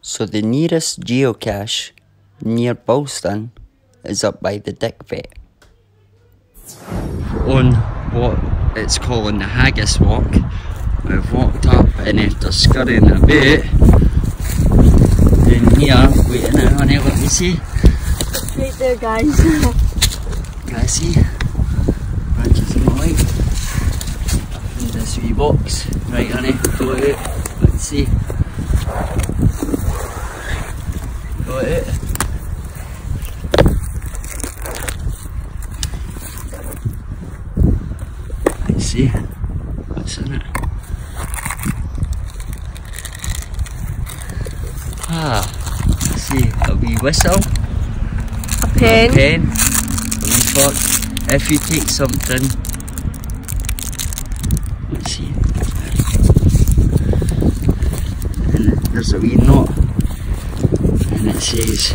So the nearest geocache near Bilston is up by the Dick Vet. On what it's calling the Haggis Walk, I've walked up and after scurrying a bit, in here, wait a minute honey, let me see. Right there guys. Can I see? Branches in the light. I found this wee box. Right honey, pull it out. Let's see. Got it. Let's see. What's in it? Let's see. A wee whistle. A pen. A pen. A wee box. If you take something. Let's see. And there's a wee note. And it says,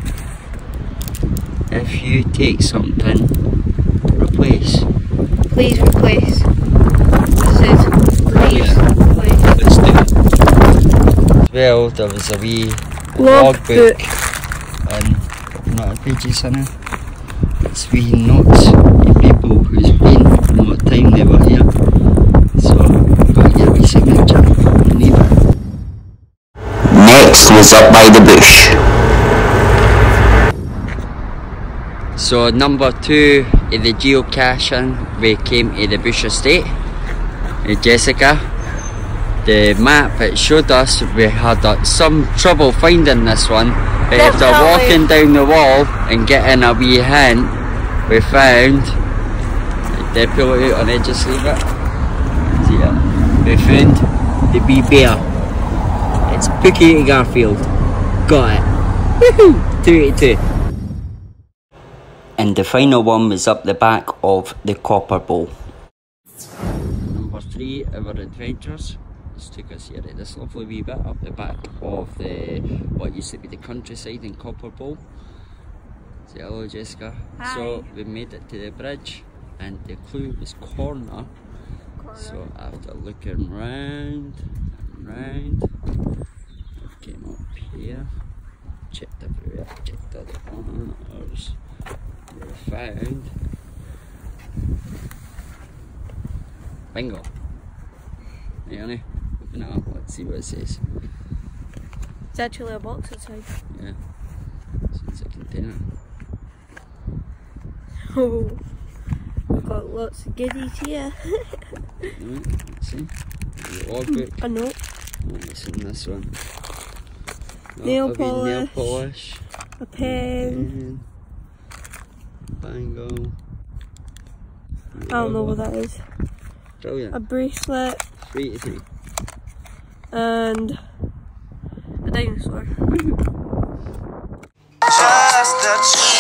if you take something, replace. Please replace. It says, please replace. Let's do it. Well, there was a wee logbook and not a pages in it. It's wee notes of people who's been and what time they were here. So, I've got to get a wee signature and leave it. Next was up by the bush. So number 2 in the geocaching, we came to the bush estate. Jessica, the map it showed us, we had some trouble finding this one, but after walking down the wall and getting a wee hint, we found, they pull it out on it, just leave it. See it? We found the wee bear. It's Pookie Garfield. Got it. Woohoo! 282. And the final one was up the back of the Copper Bowl. Number 3 of our adventures. This took us here at this lovely wee bit up the back of the what used to be the countryside in Copper Bowl. Say hello Jessica. Hi. So we made it to the bridge and the clue was corner. So after looking round and round, came up here, checked everywhere, checked all the corners, we found bingo. Hey honey, open it up, let's see what it says. It's actually a box outside. Yeah, so it's a container. Oh, we've got lots of goodies here. Right, let's see. The logbook. A note. What's in this one? Nail polish. Nail polish. A pen. Bango. I don't know what that is. Brilliant. A bracelet. 3 to 3. And a dinosaur. Just